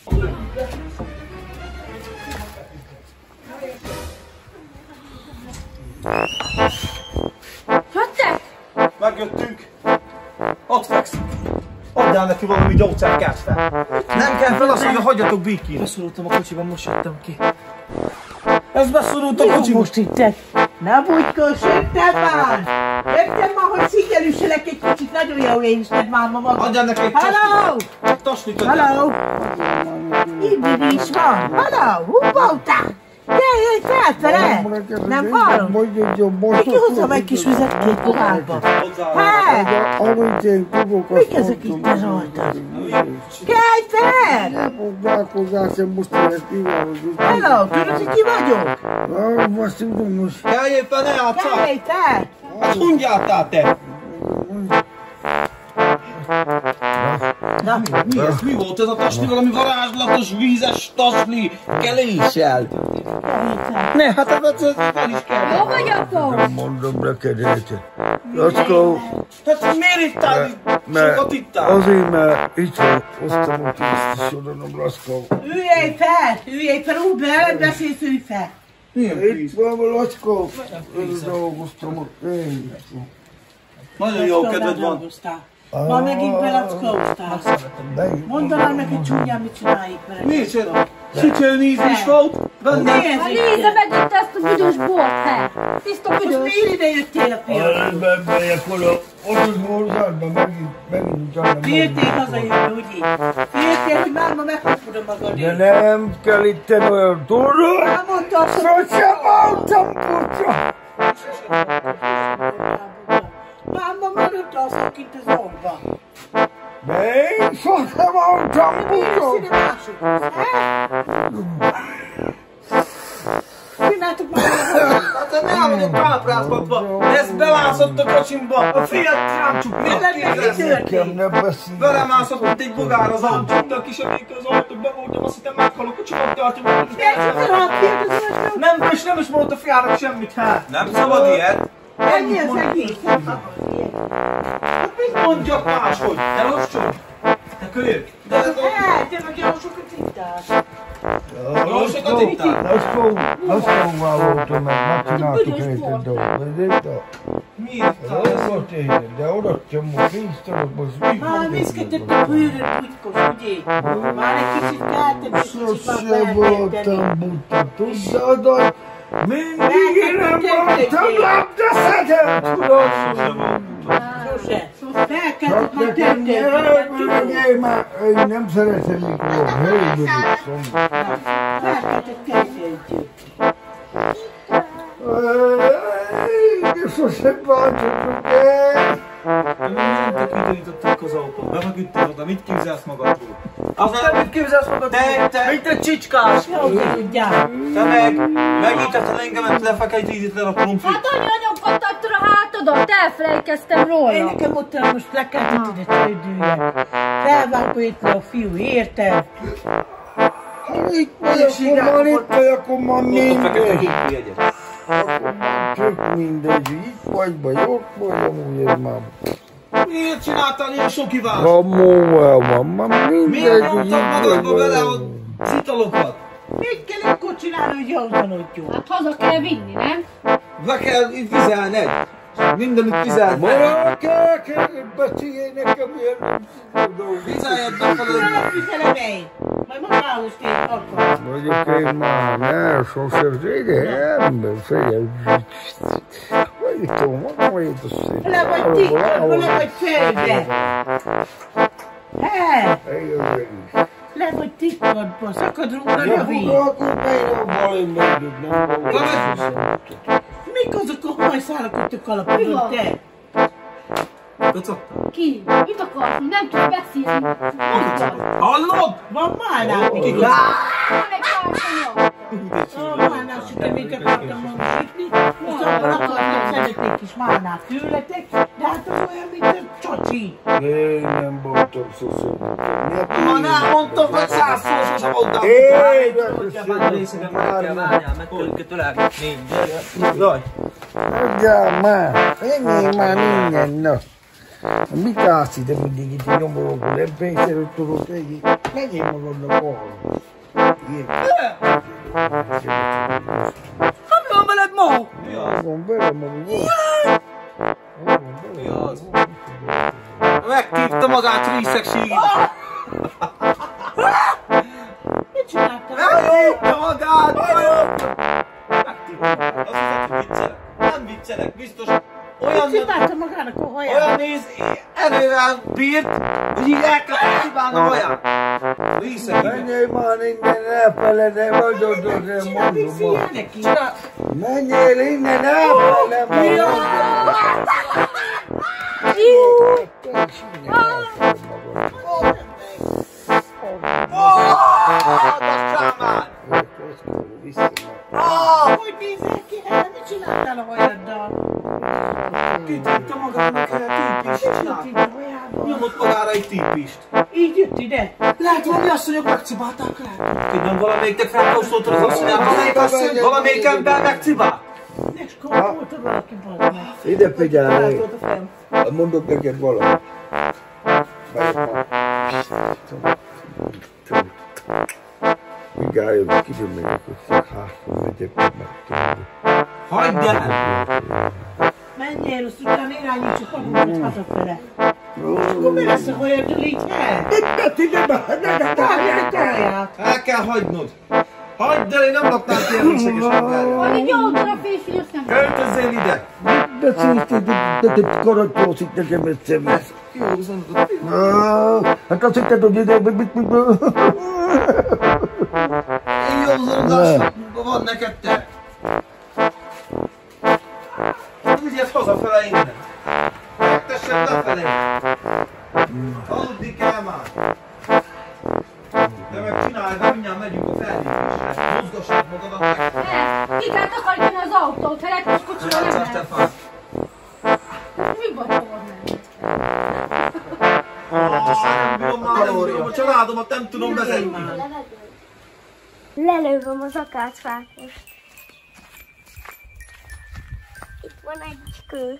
Jöttek? Megjöttünk. Ott fekszik. Adjál neki valami gyógyszerkát fel. Nem kell fel azt, hogy hagyjatok békén. Beszorultam a kocsiban, most jöttem ki. Ez beszorult a kocsiba. Most itt? Ne bújtkos, jöttem már! Jöttem már, hogy szigyenüsselek egy kicsit, nagyon jó érzed már ma magad. Adjál neki egy Halló! tasnit. Halló! Ibbi is van. Halló! Hú voltál? Jöjj, felfele! Nem hallom? Ki hozzam egy kis vizet két pohárba? Há! Mik ezek itt te rajtad? Kelj fel! Hello, tudod, hogy ki vagyok? Kelljél fel, ne játsszál! Kelj fel! Hát hundjáltál te! Na, mi ez? Mi volt ez a tasli? Valami varázslatos, vízes tasli keléssel? Ne, hát ez fel is kell. Jó vagyok? Mondom neked, érted. Lackó. Hát miért ittál? Sokat ittál? Azért, mert itt van, hoztam a tízt is odanom, Lackó. Üljél fel, úgy veled beszélsz, ülj fel. Itt van, Lackó. Dolgoztam ott. Nagyon jó kedved van. Ma megint belackóztál. Mondanám neki csúnyán, mit csináljuk vele. Miért csinál? Kicsit íz is volt? Nézze meg itt ezt a büdös bort, te! Tiszta Most büdös! miért ide jöttél a piacon? Bemegyek oda, ott az morzsádban, megint utána. Féltél hazajönni, ugye? Féltél, hogy már ma megkapod magad. De nem kell itten olyan tudod! Már mondtad, hogy... Sosem voltam kutya! Máma maradta azok kint az orba. De én sosem voltam kutya! Miért színe másodhoz, csináltuk már Hát nem vagyok káprázkodva, ez bemászott a kocsimba, a fiat rámcsuk, mit Nekem ne beszélj! belemászott, mint egy bogár az autó. De a kisebbik az autó, be voltam, azt hittem meghalok, a csomat tartom. Nem, és nem is mondott a fiának semmit, hát. Nem szabad ilyet. Ennyi az egész, nem szabad ilyet. Hát mit mondjak máshogy? Te roscsod? Te kölyök? De ez a... Te meg olyan sokat ittál. Jó sokat ittál? Lackóval voltam meg, megcsináltuk egy dolgot. Miért ittál? De oda csomó pénzt adok, most Már viszketett a bőröd, butkos, ugye? Már egy kicsit keltem, és kicsit már sose voltam buta, tudod, hogy mindig nem voltam labdaszetem, tudod? Sose. Felkeltett már történt. Én nem szeretem mikor hölgyödik szombat. Felkeltett történt. De sosem váltottuk el. Mindent kiderítottak az autót, bemegüttél oda, mit képzelsz magadról? Te mit képzelsz magadról? Mint egy csicskás! Jó, tudjál. Te megítetted engemet, lefekejt ízítlen a krumplit. Hát anya nyomkodtad a tudod, elfelejtkeztem róla. Én nekem ott most le kellett ide csődüljek. Felvágott le a fiú, érted? Itt vagy, akkor már mindegy. Tök mindegy, itt vagy ott vagy, amúgy ez már... Miért csináltál ilyen sok ivást? Kamóval van, már mindegy, Miért hogy nyomtad itt magadba vagy. bele a italokat? Mit kell akkor csinálni, hogy aludjon? Hát haza kell vinni, nem? Be kell itt vizelned. Mindenütt vizeld meg. Marad kell beszélni nekem ilyen... Vizeljed befelé. Nem vizelem én. Majd magához tér akar. Mondjuk én már nem, sosem régen ember, figyelj. Vagy itt mondom, hogy itt a szép. Le vagy tiktatva, le vagy fejbe. He? Le vagy tiktatva, szakad róla a víz. Akkor bejön a balén megyünk, nem van. Mik azok a hajszálak, hogy te kalapodod, te? Kocogtál? Ki? Mit akartam? Nem tudok beszélni. Mondtad. Hallod? Van málnál, Miki. Van egy pártanya. Málnál süteméket akartam megsütni, és abban akartam, szeretnék is málnát tőletek, de hát az olyan, mint a csacsi. Én nem voltam szó. Ma nem mondtam, hogy 100 szó sosem voltam. Hagyjál már, menjél már minden, na. Mit állsz ide mindig itt nyomorogul, nem pénzerőt tudod, menjél magadnak arra. Nem van veled ma? Van velem, ami Mi az? Megtívta magát Ríszegségig. Mit csináltál? Megtívta magát! Megtívta. Azt hiszed, hogy viccelek. Nem viccelek, biztos. Mit csinálta magának a haját? Olyan erővel bírt, hogy így elkezdett szíválni a haját. Ríszegig. menjél már innen, elfeled, vagy ott, Csinálj még szíjjel neki. menjél innen, elfeled, mondom. Hogy nézel ki? Hát mit csináltál a hajaddal? Kitette magának egy típist. Nyomott magára egy típist. Így jött ide. Lehet valami asszonyok megcibálták rá. Tudnám, valamelyiknek felkóstoltad az asszonyát, valamelyik ember megcibált. Neksz kapolta valaki bazd meg. Ide figyelj, mondok neked valamit. Mindjárt jövök, kidőmegyek, hogy hátul megyek, megtudni. Hagyd el! Menjél, azt utána irányítsuk magunkat hazafele. Akkor mi lesz a hajaddal így el? El kell hagynod. Hagyd el, én nem laknál ki ilyen részeges emberrel. Van egy jó darab férfi, azt nem Költözzél ide! Beszéltél, karattyósz itt nekem egyszerűen. Jó, viszont Hát azt hitted, hogy ide, én jó zonzás van neked te. Vigyázz hazafele innen. Megtessed lefelé. Aludni kell már. De meg csinálj, de mindjárt megyünk a fellépésre. Mozgassad magadat meg. Ki kell takarítani az autót, ha elektrós kocsira nem lehet. Stefán. Mi baj tornán? Nem bírom már, nem bírom a családomat, nem tudom vezetni. Lelővom az akácfákost. Itt van egy kő.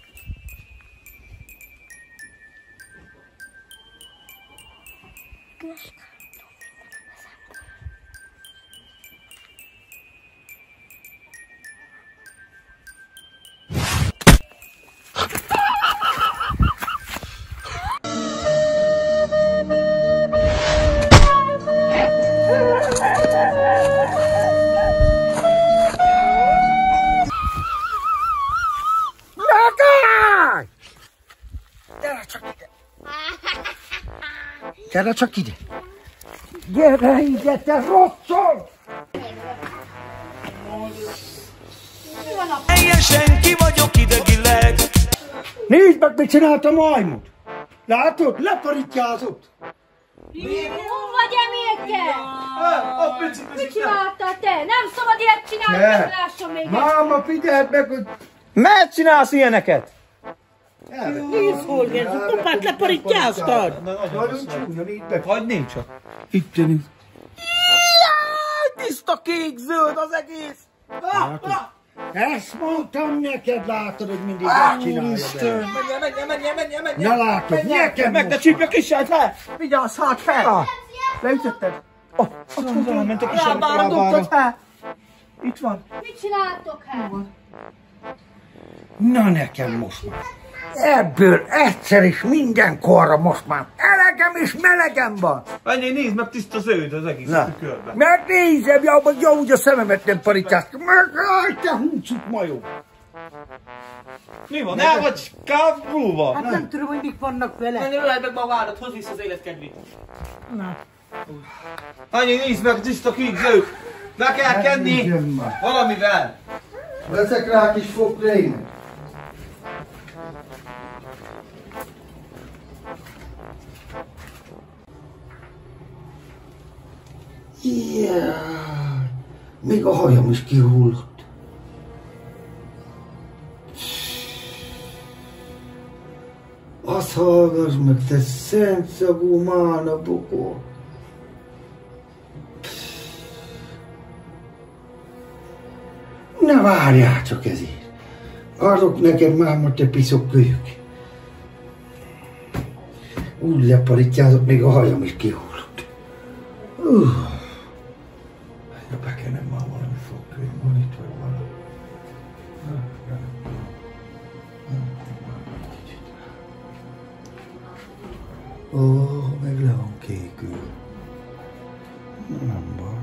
Gyere csak ide! Gyere ide, te rosszol! Teljesen ki vagyok idegileg. Nézd meg, mit csinált a majmot! Látod? Leparítjázott! Hol vagy Emilke? A pici Mit csináltál te? Nem szabad ilyet csinálni, Ne. hogy lássam még Máma, figyeld meg, hogy Miért csinálsz ilyeneket? Nézd, Holger, papát leparítjáztad. Nagyon csúnya, így be. Hagyd nincs csak. Itt jön. Tiszta kék-zöld az egész! Ezt mondtam neked, látod, hogy mindig ezt csinálja. Menjen! Na látod, nekem Meg, de most csípj a kisát le! Vigyázz, hát fel! Leütötted? Ott ment a kisát, rábára dobtad fel! Itt van. Mit csináltok hát? Na nekem most már. Ebből egyszer is mindenkorra most már elegem és melegem van. Menjél, nézd meg, tiszta zöld az egész tükörben. Mert nézem, ja, úgy a szememet nem parítjátok. Mert te húcsuk majom. Mi van? El vagy kábrúva? Hát nem tudom, hogy mik vannak vele. Menjél, öleld meg ma a várat, hozd vissza az életkedvét. Annyi, nézd meg, tiszta kék-zöld. Le kell kenni valamivel. Veszek rá kis fogkrémet. Jaj, még a hajam is kihullott. Azt hallgass meg, te szent szagú mána bokor. Ne várjál csak ezért. Adok neked máma, te piszok kölyök. Úgy leparítjázok, még a hajam is kihullott. Bekenem már valami fogkönyv, van itt vagy valami. Ó, meg le van kékül. Nem baj.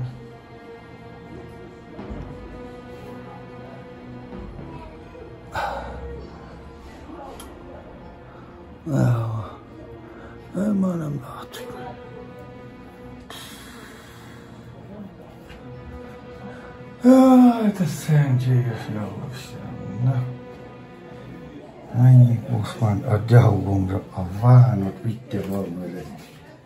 Már nem látszik. Jaj, te szentséges jó Isten. Na. Menjünk most már a gyahogomra, a vánat vitte volna legyen.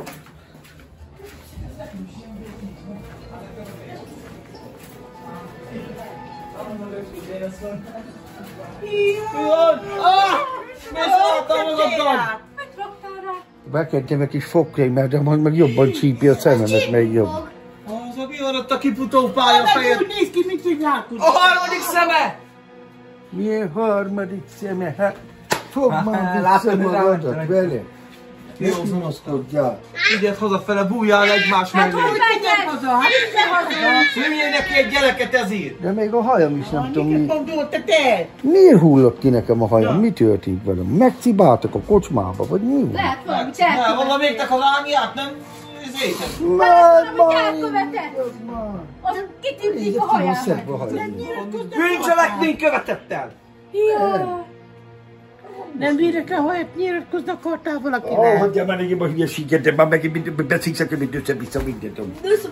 Bekentem egy kis fogkrémmel, de majd meg jobban csípi a szememet, meg jobb. Az a mi van ott a kiputó pálya fejed? Úgy néz ki, mint hogy látod. A harmadik szeme! Milyen harmadik szeme? Hát, fogd már vissza magadat vele. Ne unaszkodjál. Igyed hazafele, bújjál egymás mellé. Hát hogy menjen haza? Hát menjen haza. Szüljél neki egy gyereket ezért. De még a hajam is nem tudom Miket mi. mondod te? Miért hullott ki nekem a hajam? Mi történt velem? Megcibáltak a kocsmába, vagy mi van? Lehet valamit Ne, elkövetett. valamelyiknek a lányját nem zéten. Hát valamit elkövetett. Az kitűnik a haját. Bűncselekmény követett el. Jaj. Nem bírek el hajat, nyilatkozni akartál valakinek? Ó, hagyjál már nekem a hülyeséget, de már megint beszélsz, hogy össze-vissza mindent.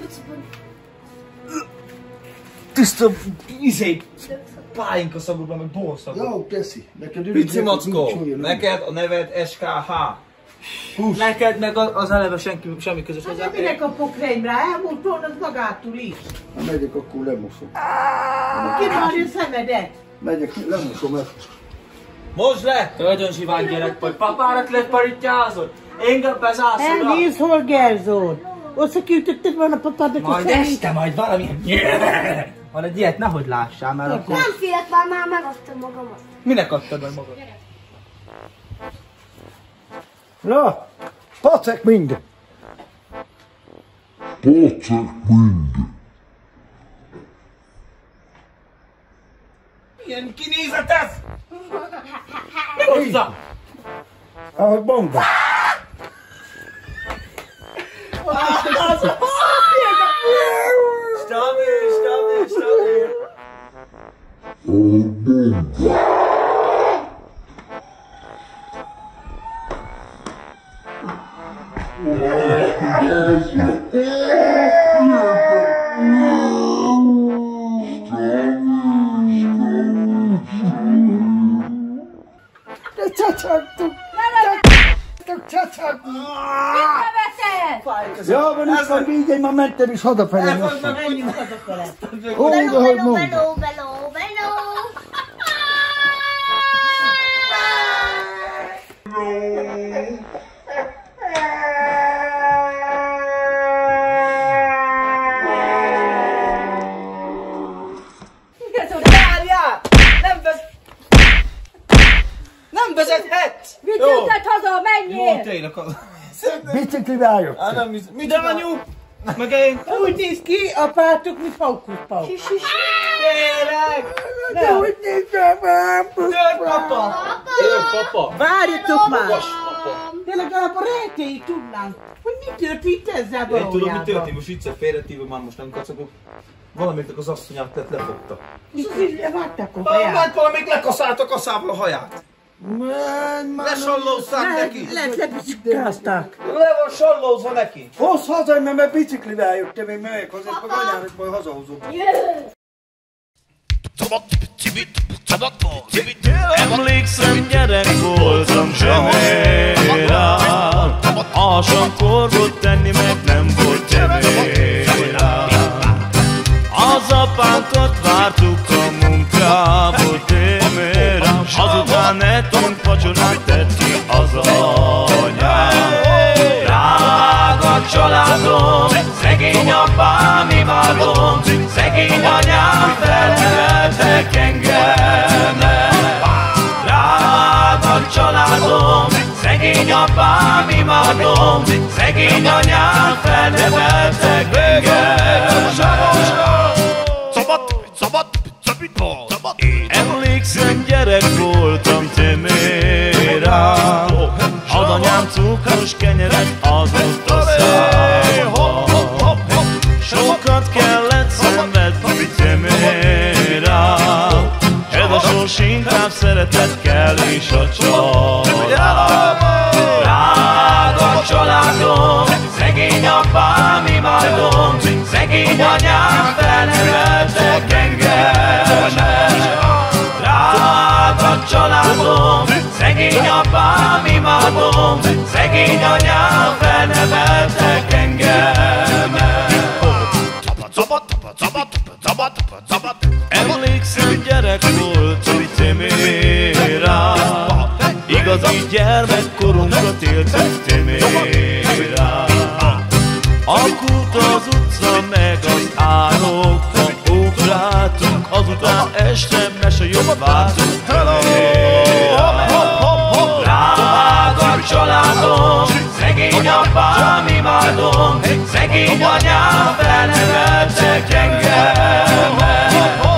Tiszta, pályinka szagúban, meg borszagú. Jó, teszi. Pici mackó, neked a neved SKH. Neked meg az eleve semmi közös hozzá. Hát minek a pokreimre? Elmúlt volna az magától is. Ha megyek, akkor lemosom. Kivarja a szemedet. Megyek, lemosom el. Mosd le! Nagyon zsivány gyerek vagy, papárat leparítjázod. Engem bezársz oda. Elnézd, Holgerzón. Összekiütötted volna a papádnak a Majd szemét. este, majd valami. Van egy ilyet, nehogy lássál már akkor. Nem félek, már megadtam magamat. Minek adtad meg magad? Na, pacek mind! Milyen kinézet ez? Mi hozzá? Ahogy mondom. Stabil. Csacsagtuk! Csacsagtuk! Követett. Ja, van itt van vígy, már mentem is hazafelé most. Menjünk hazafele. Ó, de hogy mondom. Beló. anyám! Nem vezethetsz! Vigyültet haza, menjél! Jó, tényleg haza. Biciklivel jött. Nem, De anyu, meg én úgy néz ki, apátok, mint Haukus-Pauk. Tényleg! De hogy nézem már? Tör, papa! Papa! Várjatok már! Magas, papa! De legalább a rejtélyt tudnánk, hogy mi történt ezzel Én tudom, mi valójában. történt, most viccet félretéve, már most nem kacagok. Valamelyiknek az asszonyát tett lefogta. És azért levágták a haját. Hát valamelyik lekaszálta a kaszából a haját. Lesallózták neki. Lehet lebicsiklázták. Le van sallózva neki. Hozz haza, mert biciklivel jöttem, én megyek hozzá, meg anyának majd hazahozom. Emlékszem, gyerek voltam, semmi rá. Alsókor volt tenni, meg nem volt semmi rá. Az apánkat vártuk a munkából témére, azután ettünk vacsorát, tett ki az anyám. Drága családom, szegény apám, imádom, szegény anyám, felneveltek engemet. Drága családom, szegény apám, imádom, szegény anyám, felneveltek engemet. Emlékszem, gyerek voltam tömére, az anyám cukros kenyeret adott a számba. Sokat kellett szenvedni tömére, ez a sors inkább szeretet kell és a család. Drága családom, szegény apám, imádom, szegény anyám, felneveltek engemet. Drága családom, szegény apám, imádom, szegény anyám, felneveltek engemet. Emlékszem, gyerek voltam tömére, igazi gyermekkorunkat éltük tömére. Akult az utca meg az árokba ugráltunk, azután este mesejobb vártunk tömére. Drága családom, szegény apám, imádom, szegény anyám, felneveltek engemet.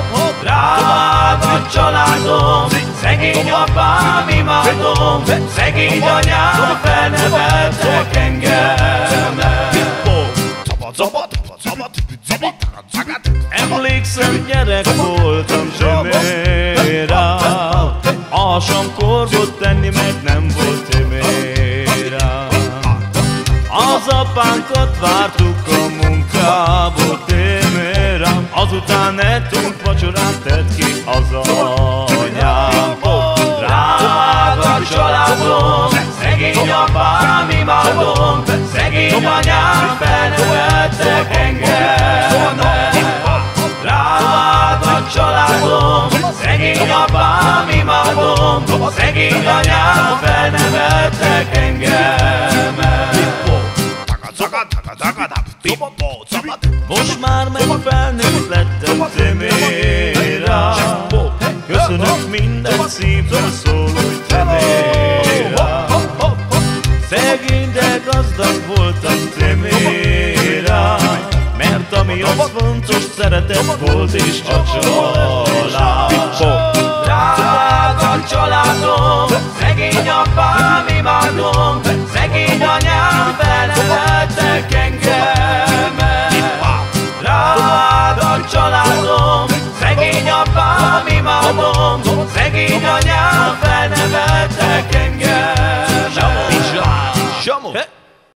Drága családom, szegény apám, imádom, szegény anyám, felneveltek engemet. Emlékszem, gyerek voltam tömére, alsókor volt tenni, meg nem volt tömére. Az apánkat vártuk a munkából témére, azután ettünk vacsorát, tett ki az anyám. Drága családom, szegény apám, imádom, szegény anyám, felneveltek engemet. Drága családom, szegény apám, imádom, szegény anyám, felneveltek engemet. Most már meg felnőtt lettem tömére, köszönök minden szívből szóló tömére. Szegény, de gazdag voltam tömére, mert ami az fontos, szeretet volt és a család. Drága családom, szegény apám, imádom, szegény anyám, felneveltek engemet. Drága családom, szegény apám, imádom, szegény anyám, felneveltek engemet.